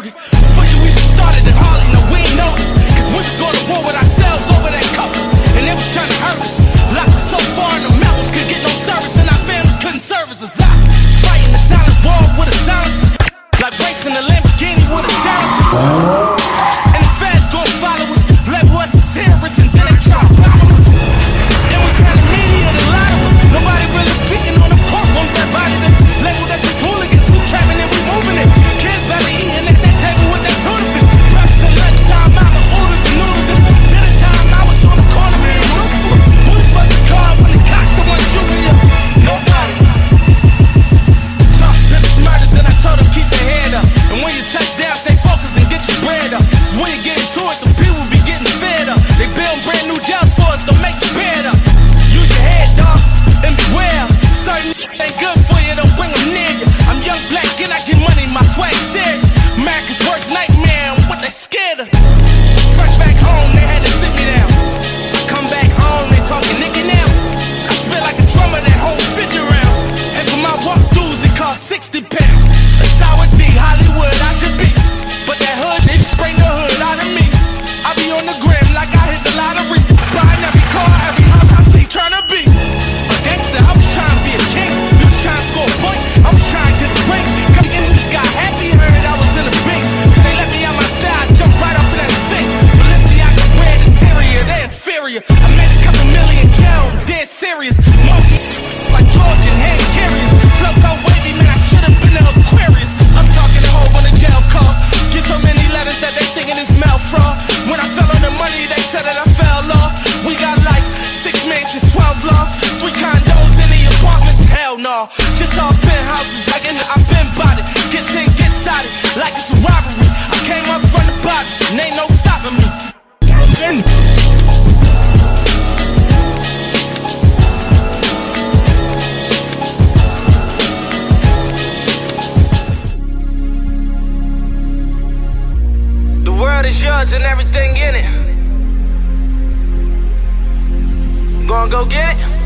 converted. Before you even started it, hardly no we ain't noticed. Cause we was going to war with ourselves over that cup. And they was trying to hurt us. Locked us so far in the mountains, could get no service. And our families couldn't service us. I fighting the silent war with a silencer. Like racing a Lamborghini with a challenger. And the feds gon' follow us. Label us as terrorists and then they try to bomb us. And we tell the media to lie to us. Nobody really speaking on the courtrooms. That body them labeled as just hooligans. Who trapping and we moving it. Kids barely eating at that table with that tuna fish. Breakfast at lunchtime, mama ordered the noodle. This dinner time, I was on the corner and Lucifer. Who's but the car when the cops the one shooting you? Nobody. Talk to the smartest and I told them keep their head up. And when you touch down, stay focused and get your bread up. Cause when you get into it, the people be getting fed up. They build brand new jobs for us, don't make the bed up. Use your head, dog, and beware. Certain ain't good for you, don't bring them near you. I'm young, black, and I get money, my swag serious. America's worst nightmare, and what they scared of. Fresh back home, they had to sit me down. Come back home, they talking nigga now. I spit like a drummer that hold 50 rounds. And for my walkthroughs, it cost 60 pounds. A sour D, Hollywood, I should be. But that hood, they spray the hood out of me. I be on the gram like I hit the lottery. Buying every car, every house I see, tryna be a gangster. I was trying to be a king. You was trying to score a point. I was trying to get a ring. Come in, just got happy, heard I was in a big. Till they let me out my cell, I jumped right up in that thing. Balenciaga red interior, they inferior. I made a couple million down, dead serious. Monkey like Georgian hand carriers. Flow so wavy, man, I should've been an Aquarius. I'm talking a whole bunch of jail car. Get so many letters that they thinking it's mail fraud. When I fell on the money, they said that I fell off. We got like 6 mansions, 12 lofts, 3 condos in the apartments. Hell no, just all penthouses. Like I've been bought it. Gets in, gets out it, like it's a robbery. I came up from the bottom, and ain't no stopping me. The world is yours and everything in it. Gonna go get it?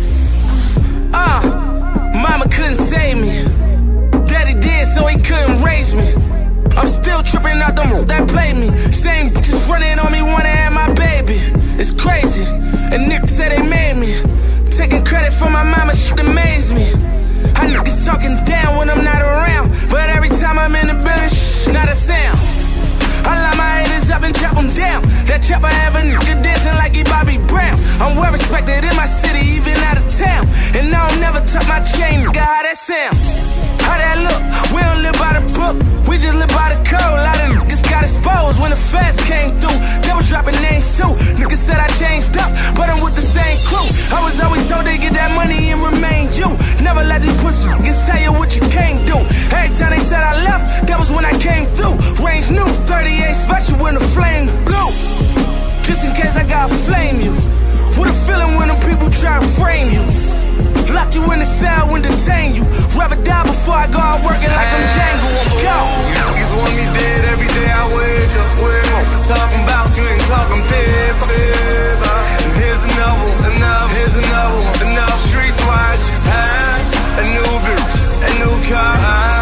Mama couldn't save me. Daddy did, so he couldn't raise me. I'm still tripping out them that played me. Same bitches running on me, wanna have my baby. It's crazy, and niggas say they made me. Taking credit for my mama, shit amazed me. I niggas talking down when I'm not around, but every time I'm in the building, not a sound. I line my haters up and chop them down. That chopper have a nigga dancing like he Bobby Brown. I'm well respected in my city, even out of town. And I don't never tuck my chain, nigga, how that sound? How that look? We don't live by the book, we just live by the code. A lot of niggas got exposed when the feds came through. They was dropping names too. Niggas said I changed up, but I'm with the same crew. I was always told they get that money and remain you. Never let these pussy niggas tell you what you can't do. Every time they said I left, that was when I came through. Range new, 38 special when the flame blew. Just in case I gotta flame you. What a feeling when them people try to frame you. Lock you in the cell and detain you. Rather die before I go out working like I'm Django. Go. Niggas want me dead every day I wake up. Talking about you ain't talking paper. And here's another one, here's another one. Enough streets watch. A new bitch, a new car.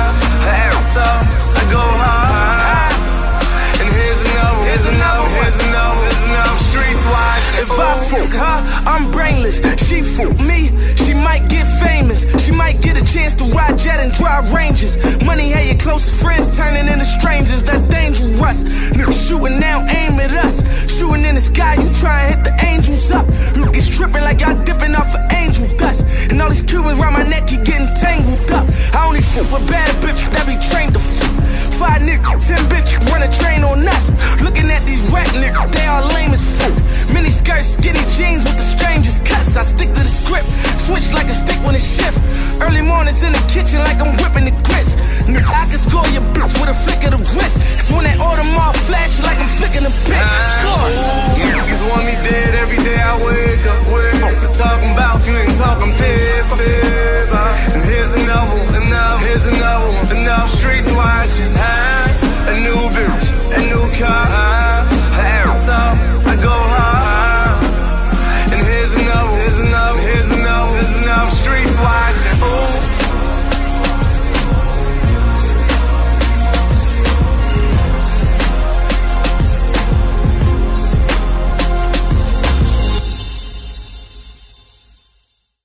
So I go hard. And here's another, here's another, here's another, here's another streets watch. If I fuck her, I'm brainless. She fuck me, she might get famous. She might get a chance to ride jet and drive Rangers. Money had your closest friends turning into strangers. That's dangerous. Niggas shooting now, aim at us. Shooting in the sky, you try and hit the angels up. Niggas tripping like y'all dipping off of angel dust. And all these Cubans round my neck keep getting tangled up. I only fuck with bad bitches that be trained to fuck. 5 niggas, 10 bitches run a train on us. Looking at these rat niggas, they all lame as fuck. Mini skirts, skinny jeans with the strangest cuts. I stick to the script, switch like a stick when it shift. Early mornings in the kitchen like I'm whipping the grits.